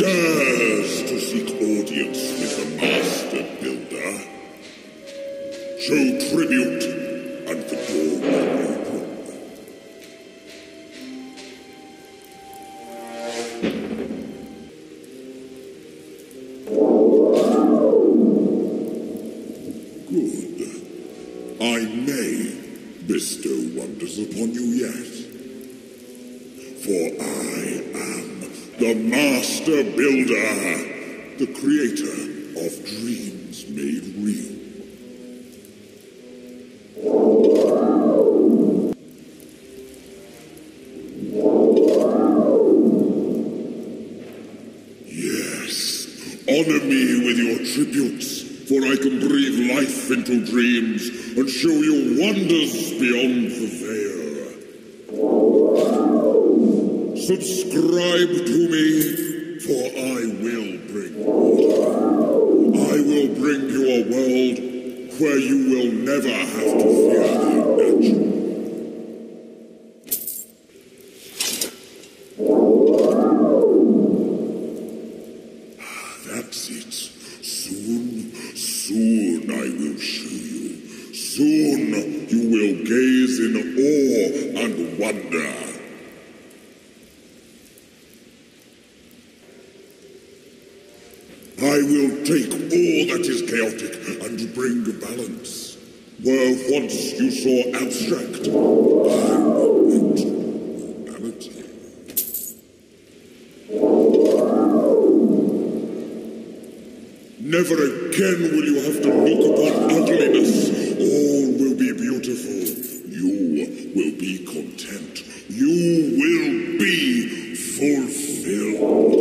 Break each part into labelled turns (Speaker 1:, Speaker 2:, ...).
Speaker 1: dares to seek audience with the Master Builder? Show tribute, and the door will open. Good. I may bestow wonders upon you yet. For I am the Master Builder, the creator of dreams made real. Yes, honor me with your tributes, for I can breathe life into dreams and show you wonders beyond the veil. Subscribe to me, for I will bring order. I will bring you a world where you will never have to fear the unnatural. That's it. Soon I will show you. Soon you will gaze in awe and wonder. I will take all that is chaotic and bring balance. Where once you saw abstract, I will bring reality. Never again will you have to look upon ugliness. All will be beautiful. You will be content. You will be fulfilled.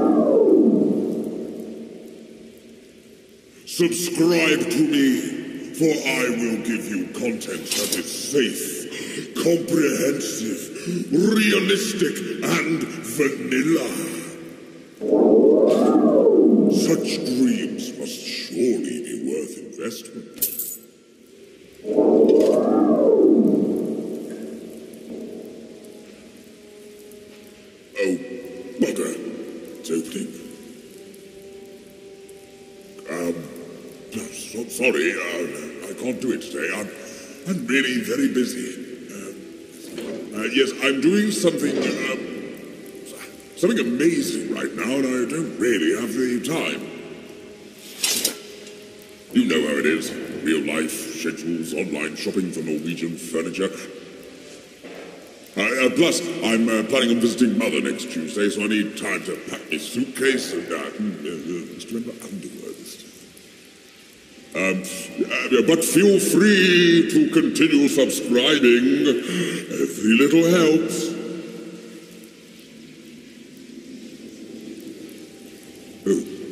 Speaker 1: Subscribe to me, for I will give you content that is safe, comprehensive, realistic, and vanilla. Such dreams must surely be worth investment. Oh, bugger. It's opening. Sorry, I can't do it today. I'm really very busy. Yes, I'm doing something amazing right now, and I don't really have the time. You know how it is. Real life, schedules, online shopping for Norwegian furniture. Plus, I'm planning on visiting Mother next Tuesday, so I need time to pack my suitcase and just remember underwear this time. But feel free to continue subscribing. Every little helps. Oh.